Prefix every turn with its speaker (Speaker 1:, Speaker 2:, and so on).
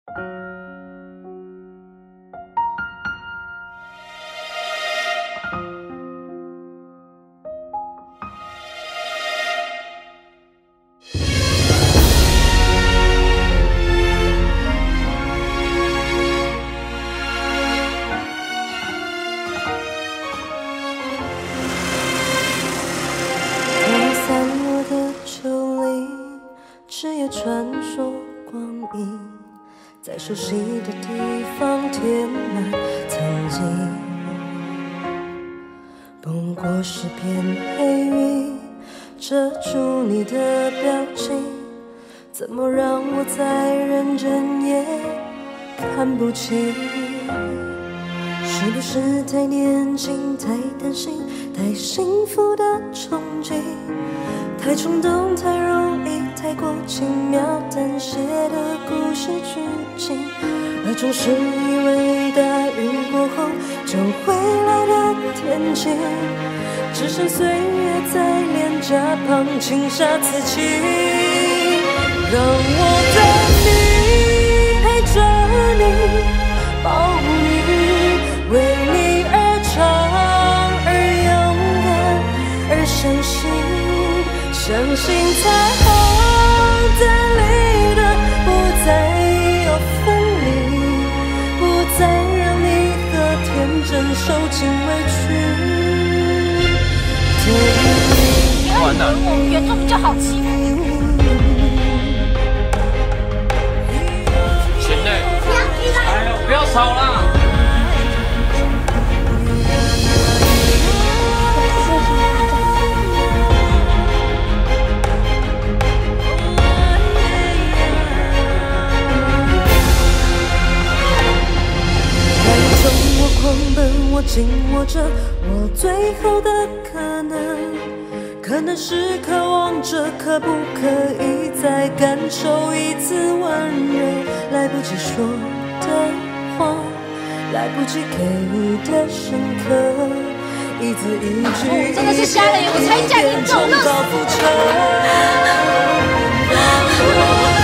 Speaker 1: 只有传说光阴，在熟悉的地方填满曾经。不过是片黑云，遮住你的表情，怎么让我再认真也看不清？是不是太年轻，太担心，太幸福的憧憬，太冲动，太容易，太过轻描淡写的故事剧情，而总是以为大雨过后就会来的天晴，只剩岁月在脸颊旁轻纱刺青，让我的你陪着你，保护你，为你而唱，而勇敢，而相信，相信彩虹在里的不再有分离，不再让你和天真受尽委屈。
Speaker 2: 你以为我们原作比较好欺负？
Speaker 3: 贤内，哎呦，不要吵啦！
Speaker 1: 狂奔，我紧握着我最后的可能，可能是渴望着，可不可以再感受一次温热？来不及说的话，来不及给予的深刻，一字一句，
Speaker 2: 真的是瞎了眼，我才讲你走了。